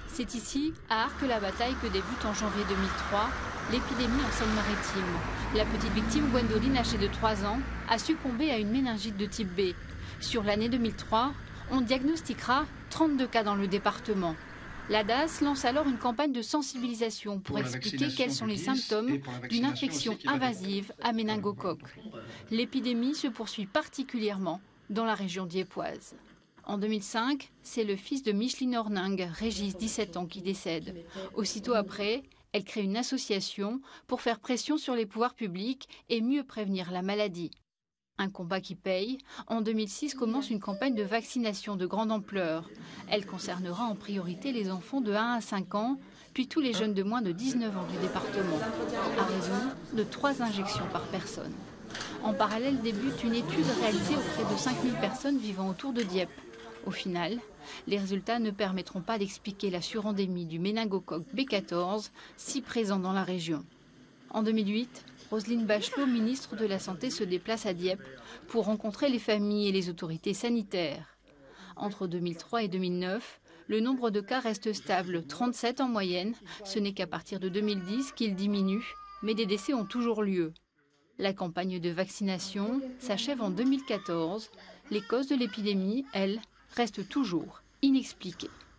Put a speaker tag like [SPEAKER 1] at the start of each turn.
[SPEAKER 1] C'est ici, à Arques-la-Bataille, que débute en janvier 2003 l'épidémie en Seine-Maritime. La petite victime, Gwendoline, âgée de 3 ans, a succombé à une méningite de type B. Sur l'année 2003, on diagnostiquera 32 cas dans le département. La DAS lance alors une campagne de sensibilisation pour expliquer quels sont les symptômes d'une infection invasive à méningocoque. L'épidémie se poursuit particulièrement dans la région dieuppoise. En 2005, c'est le fils de Micheline Orning, Régis, 17 ans, qui décède. Aussitôt après, elle crée une association pour faire pression sur les pouvoirs publics et mieux prévenir la maladie. Un combat qui paye. En 2006 commence une campagne de vaccination de grande ampleur. Elle concernera en priorité les enfants de 1 à 5 ans, puis tous les jeunes de moins de 19 ans du département, à raison de 3 injections par personne. En parallèle débute une étude réalisée auprès de 5000 personnes vivant autour de Dieppe. Au final, les résultats ne permettront pas d'expliquer la surendémie du méningocoque B14, si présent dans la région. En 2008, Roselyne Bachelot, ministre de la Santé, se déplace à Dieppe pour rencontrer les familles et les autorités sanitaires. Entre 2003 et 2009, le nombre de cas reste stable, 37 en moyenne. Ce n'est qu'à partir de 2010 qu'il diminue, mais des décès ont toujours lieu. La campagne de vaccination s'achève en 2014. Les causes de l'épidémie, elles, restent toujours inexpliquées.